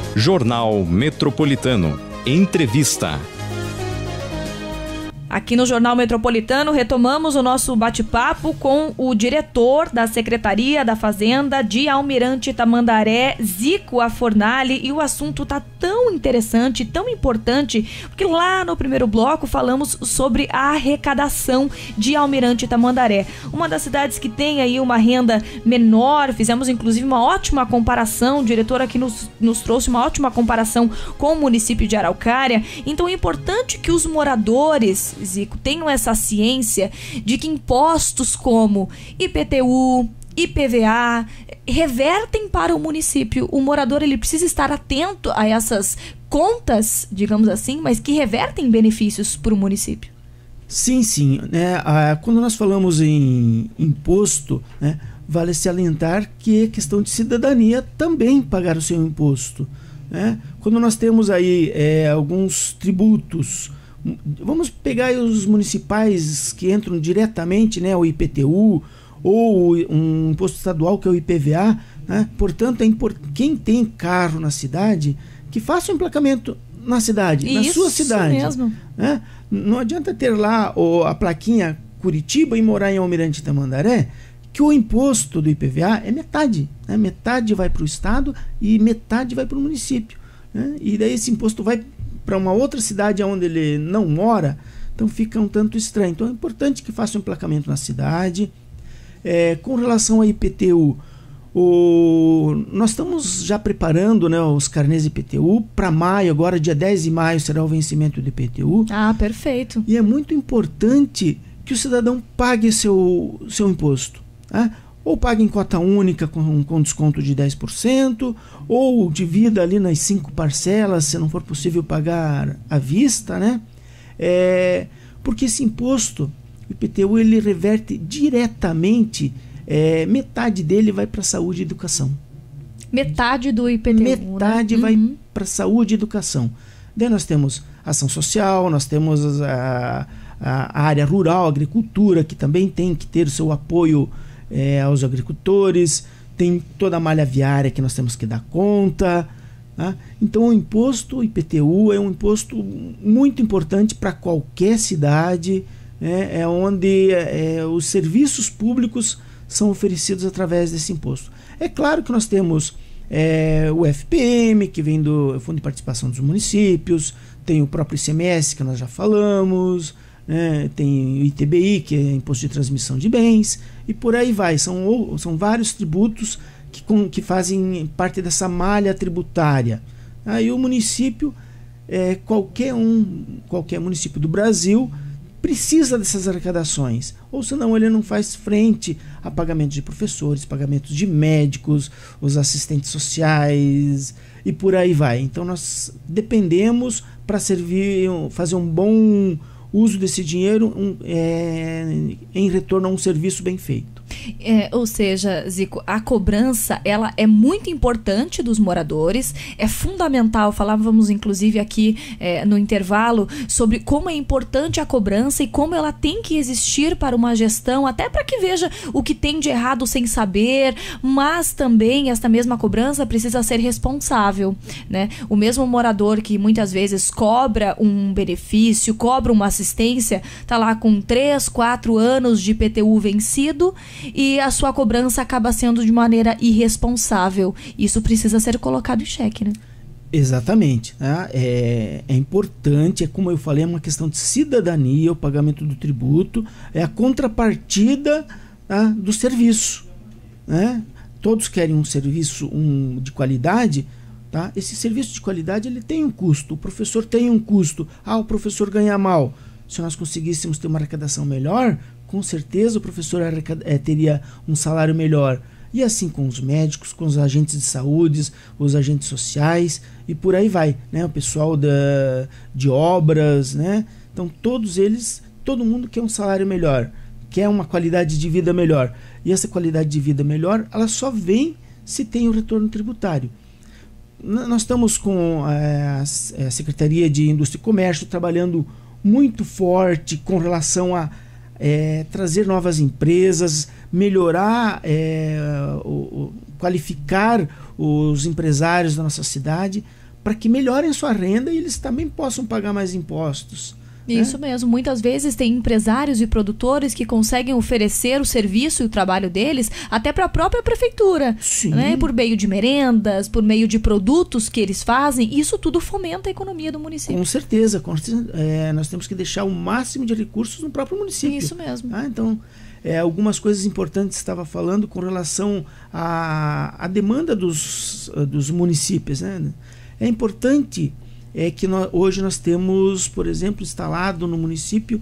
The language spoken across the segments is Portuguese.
Jornal Metropolitano. Entrevista. Aqui no Jornal Metropolitano, retomamos o nosso bate-papo com o diretor da Secretaria da Fazenda de Almirante Tamandaré, Zico Afornali, e o assunto está tão interessante, tão importante, porque lá no primeiro bloco falamos sobre a arrecadação de Almirante Tamandaré, uma das cidades que tem aí uma renda menor. Fizemos inclusive uma ótima comparação, o diretor aqui nos trouxe uma ótima comparação com o município de Araucária. Então é importante que os moradores, Zico, tenham essa ciência de que impostos como IPTU, IPVA revertem para o município. O morador ele precisa estar atento a essas contas, digamos assim, mas que revertem benefícios para o município. Sim. Quando nós falamos em imposto, vale salientar que é questão de cidadania também pagar o seu imposto. Quando nós temos aí alguns tributos, vamos pegar os municipais que entram diretamente, o IPTU, ou um imposto estadual que é o IPVA, Portanto, quem tem carro na cidade, que faça o emplacamento na cidade, na sua cidade. Isso mesmo. Não adianta ter lá a plaquinha Curitiba e morar em Almirante Tamandaré, que o imposto do IPVA é metade. Metade vai para o estado e metade vai para o município. E daí esse imposto vai para uma outra cidade onde ele não mora, então fica um tanto estranho. Então é importante que faça um emplacamento na cidade. Com relação ao IPTU, nós estamos já preparando os carnês IPTU para maio. Agora dia 10 de maio será o vencimento do IPTU. Ah, perfeito. E é muito importante que o cidadão pague seu imposto, ou pague em cota única com desconto de 10%, ou divida ali nas 5 parcelas, se não for possível pagar à vista, porque esse imposto, o IPTU, ele reverte diretamente, metade dele vai para saúde e educação. Metade do IPTU? Metade vai para saúde e educação. Daí nós temos ação social, nós temos a área rural, agricultura, que também tem que ter o seu apoio aos agricultores, tem toda a malha viária que nós temos que dar conta. Então o imposto IPTU é um imposto muito importante para qualquer cidade, onde os serviços públicos são oferecidos através desse imposto. É claro que nós temos o FPM, que vem do Fundo de Participação dos Municípios, tem o próprio ICMS, que nós já falamos, tem o ITBI, que é Imposto de Transmissão de Bens, e por aí vai. São vários tributos que fazem parte dessa malha tributária. Aí o município, qualquer município do Brasil, precisa dessas arrecadações, ou senão ele não faz frente a pagamentos de professores, pagamentos de médicos, os assistentes sociais e por aí vai. Então nós dependemos para fazer um bom uso desse dinheiro em retorno a um serviço bem feito. Ou seja, Zico, a cobrança ela é muito importante dos moradores, é fundamental. Falávamos inclusive aqui no intervalo sobre como é importante a cobrança e como ela tem que existir para uma gestão, até para que veja o que tem de errado sem saber, mas também esta mesma cobrança precisa ser responsável, O mesmo morador que muitas vezes cobra um benefício, cobra uma assistência, está lá com 3, 4 anos de IPTU vencido e a sua cobrança acaba sendo de maneira irresponsável. Isso precisa ser colocado em xeque, Exatamente. É importante, como eu falei, é uma questão de cidadania, o pagamento do tributo, é a contrapartida do serviço. Todos querem um serviço de qualidade. Esse serviço de qualidade ele tem um custo, o professor tem um custo. O professor ganha mal. Se nós conseguíssemos ter uma arrecadação melhor, com certeza o professor teria um salário melhor. E assim com os médicos, com os agentes de saúde, os agentes sociais e por aí vai, o pessoal de obras, Então todos eles, todo mundo quer um salário melhor, quer uma qualidade de vida melhor. E essa qualidade de vida melhor, ela só vem se tem o retorno tributário. Nós estamos com a Secretaria de Indústria e Comércio trabalhando muito forte com relação a trazer novas empresas, melhorar, qualificar os empresários da nossa cidade, para que melhorem sua renda e eles também possam pagar mais impostos. Isso mesmo. Muitas vezes tem empresários e produtores que conseguem oferecer o serviço e o trabalho deles até para a própria prefeitura. Sim. Né? Por meio de merendas, por meio de produtos que eles fazem. Isso tudo fomenta a economia do município. Com certeza. Nós temos que deixar o máximo de recursos no próprio município. Isso mesmo. Então, algumas coisas importantes estava falando com relação à demanda dos municípios. Né? É importante... que hoje nós temos, por exemplo, instalado no município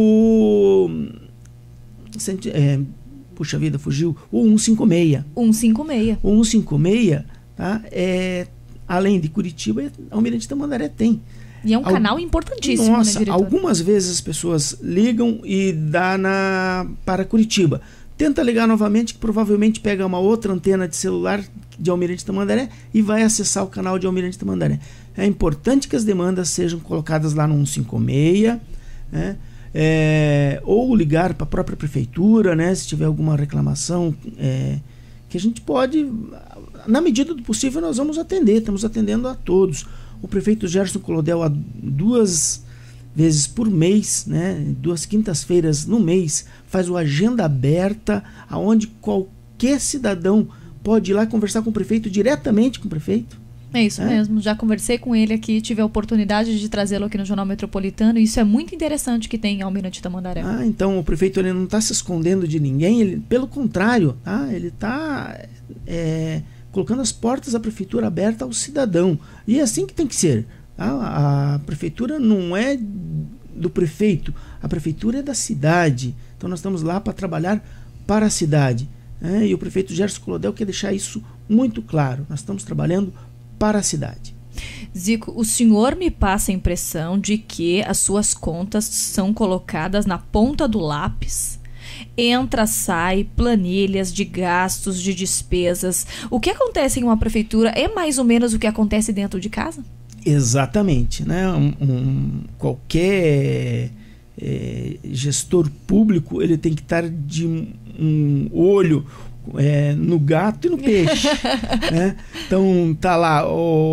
puxa vida, fugiu, o 156. 156. O 156, tá? Além de Curitiba, Almirante Tamandaré tem. E é um canal importantíssimo, Nossa, né, diretor? algumas vezes as pessoas ligam e dá para Curitiba. Tenta ligar novamente, que provavelmente pega uma outra antena de celular de Almirante Tamandaré e vai acessar o canal de Almirante Tamandaré. É importante que as demandas sejam colocadas lá no 156, né? Ou ligar para a própria prefeitura, né? Se tiver alguma reclamação, que a gente pode, na medida do possível, nós vamos atender. Estamos atendendo a todos. O prefeito Gerson Colodel, 2 vezes por mês, né? 2 quintas-feiras no mês, faz o Agenda Aberta, aonde qualquer cidadão pode ir lá conversar com o prefeito, diretamente com o prefeito. É isso mesmo, já conversei com ele aqui, tive a oportunidade de trazê-lo aqui no Jornal Metropolitano, e isso é muito interessante que tem em Almirante Tamandaré. Então o prefeito ele não está se escondendo de ninguém, pelo contrário, ele está colocando as portas da prefeitura aberta ao cidadão, e é assim que tem que ser. A prefeitura não é do prefeito, a prefeitura é da cidade, então nós estamos lá para trabalhar para a cidade, e o prefeito Gerson Colodel quer deixar isso muito claro, nós estamos trabalhando para a cidade. Zico, o senhor me passa a impressão de que as suas contas são colocadas na ponta do lápis. Entra, sai, planilhas de gastos, de despesas. O que acontece em uma prefeitura é mais ou menos o que acontece dentro de casa? Exatamente, né? Qualquer gestor público ele tem que estar de um olho no gato e no peixe, né? Então tá lá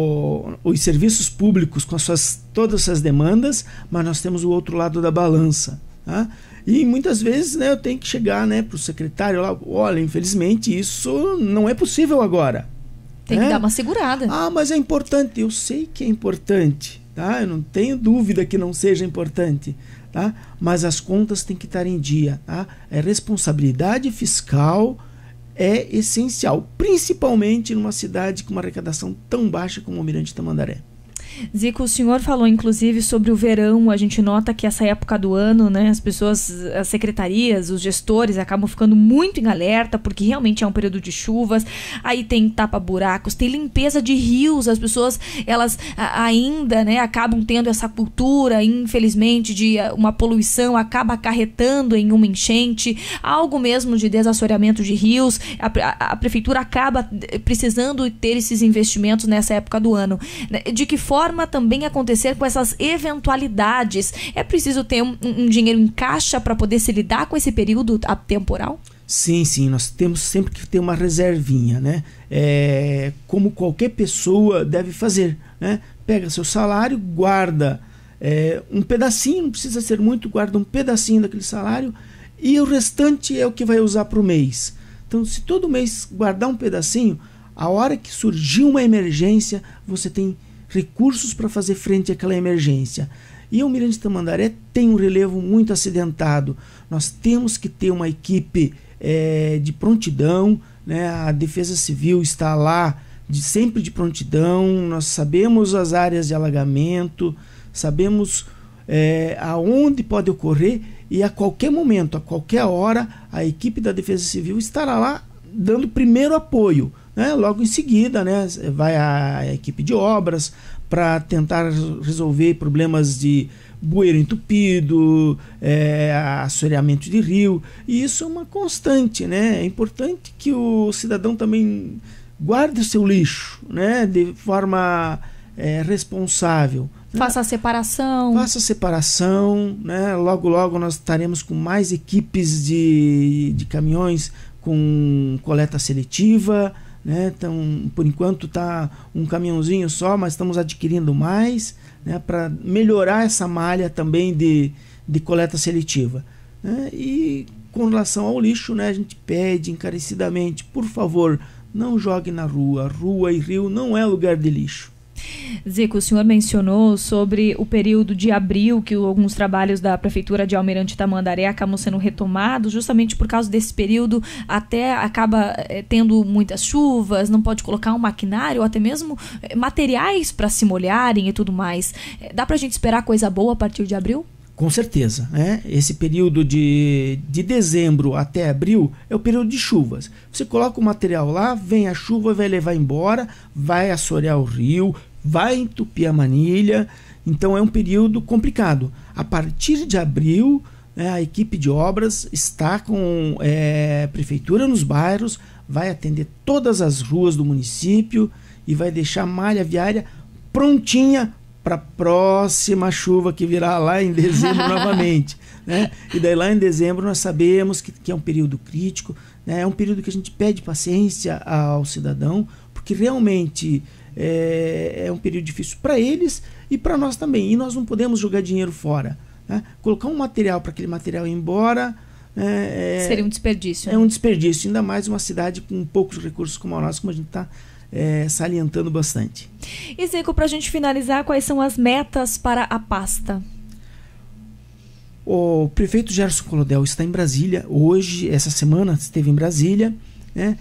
os serviços públicos com todas essas demandas, mas nós temos o outro lado da balança, tá? E muitas vezes, né, eu tenho que chegar, né, para o secretário lá, olha, infelizmente isso não é possível agora. Tem que dar uma segurada. Mas é importante, eu sei que é importante, tá? Eu não tenho dúvida que não seja importante, tá? Mas as contas têm que estar em dia, tá? Responsabilidade fiscal é essencial, principalmente numa cidade com uma arrecadação tão baixa como Almirante Tamandaré. Zico, o senhor falou inclusive sobre o verão. A gente nota que essa época do ano, né, as pessoas, as secretarias, os gestores acabam ficando muito em alerta, porque realmente é um período de chuvas. Aí tem tapa-buracos, tem limpeza de rios. As pessoas, elas ainda, né, acabam tendo essa cultura, infelizmente, de uma poluição acaba acarretando em uma enchente, algo mesmo de desassoreamento de rios. A prefeitura acaba precisando ter esses investimentos nessa época do ano. De que forma também acontecer com essas eventualidades? É preciso ter um dinheiro em caixa para poder se lidar com esse período temporal? Sim, nós temos sempre que ter uma reservinha, né? Como qualquer pessoa deve fazer, né? Pega seu salário, guarda um pedacinho, não precisa ser muito, guarda um pedacinho daquele salário e o restante é o que vai usar para o mês. Então, se todo mês guardar um pedacinho, a hora que surgir uma emergência, você tem recursos para fazer frente àquela emergência. E o Almirante Tamandaré tem um relevo muito acidentado. Nós temos que ter uma equipe de prontidão, né? A Defesa Civil está lá sempre de prontidão. Nós sabemos as áreas de alagamento, sabemos aonde pode ocorrer, e a qualquer momento, a qualquer hora, a equipe da Defesa Civil estará lá dando primeiro apoio. Logo em seguida, né, vai a equipe de obras para tentar resolver problemas de bueiro entupido, assoreamento de rio, e isso é uma constante, né? É importante que o cidadão também guarde o seu lixo, né, de forma responsável. Faça a separação. Faça a separação, né? Logo nós estaremos com mais equipes de caminhões com coleta seletiva, né? Então, por enquanto está um caminhãozinho só, mas estamos adquirindo mais, né, para melhorar essa malha também de coleta seletiva, né? E com relação ao lixo, né, a gente pede encarecidamente, por favor, não jogue na rua. Rua e rio não é lugar de lixo. Zico, o senhor mencionou sobre o período de abril, que alguns trabalhos da Prefeitura de Almirante Tamandaré acabam sendo retomados, justamente por causa desse período, até acaba tendo muitas chuvas, não pode colocar um maquinário, ou até mesmo materiais para se molharem e tudo mais. Dá para a gente esperar coisa boa a partir de abril? Com certeza, né? Esse período de dezembro até abril é o período de chuvas. Você coloca o material lá, vem a chuva, vai levar embora, vai assorear o rio, vai entupir a manilha. Então é um período complicado. A partir de abril, né, a equipe de obras está com prefeitura nos bairros, vai atender todas as ruas do município e vai deixar a malha viária prontinha para a próxima chuva que virá lá em dezembro novamente, né? E daí lá em dezembro nós sabemos que é um período crítico, né? É um período que a gente pede paciência ao cidadão, porque realmente é um período difícil para eles e para nós também, e nós não podemos jogar dinheiro fora, né? Colocar um material para aquele material ir embora seria um desperdício. É um desperdício, ainda mais uma cidade com poucos recursos como a nossa, como a gente está salientando bastante. E Zico, para a gente finalizar, quais são as metas para a pasta? O prefeito Gerson Colodel está em Brasília hoje, essa semana esteve em Brasília, né?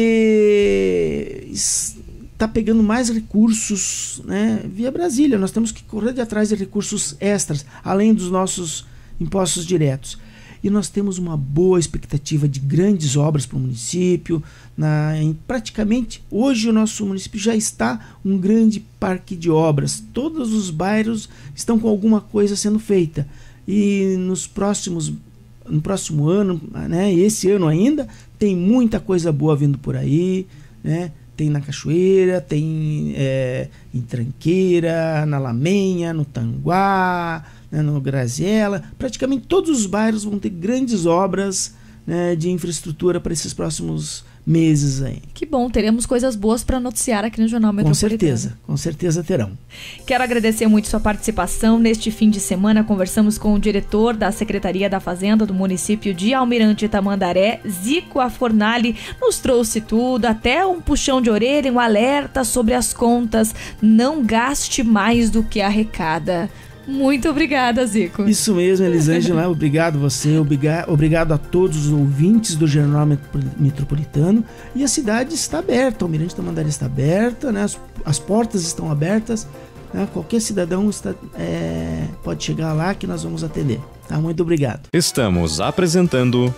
E está pegando mais recursos, né, via Brasília. Nós temos que correr de atrás de recursos extras, além dos nossos impostos diretos. E nós temos uma boa expectativa de grandes obras para o município. Praticamente, hoje o nosso município já está um grande parque de obras. Todos os bairros estão com alguma coisa sendo feita. E no próximo ano, né, esse ano ainda, tem muita coisa boa vindo por aí, né? Tem na Cachoeira, tem em Tranqueira, na Lamenha, no Tanguá, né, no Graziella. Praticamente todos os bairros vão ter grandes obras, né, de infraestrutura para esses próximos meses aí. Que bom, teremos coisas boas para noticiar aqui no Jornal Metropolitano. Com certeza terão. Quero agradecer muito sua participação. Neste fim de semana conversamos com o diretor da Secretaria da Fazenda do município de Almirante Tamandaré, Zico Afornali. Nos trouxe tudo, até um puxão de orelha, um alerta sobre as contas. Não gaste mais do que arrecada. Muito obrigada, Zico. Isso mesmo, Elisângela. Obrigado você, obrigado a todos os ouvintes do Jornal Metropolitano. E a cidade está aberta, o Almirante Tamandaré está aberta, né? As portas estão abertas, né? Qualquer cidadão pode chegar lá que nós vamos atender. Tá? Muito obrigado. Estamos apresentando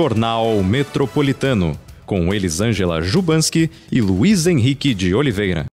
Jornal Metropolitano, com Elisângela Jubanski e Luiz Henrique de Oliveira.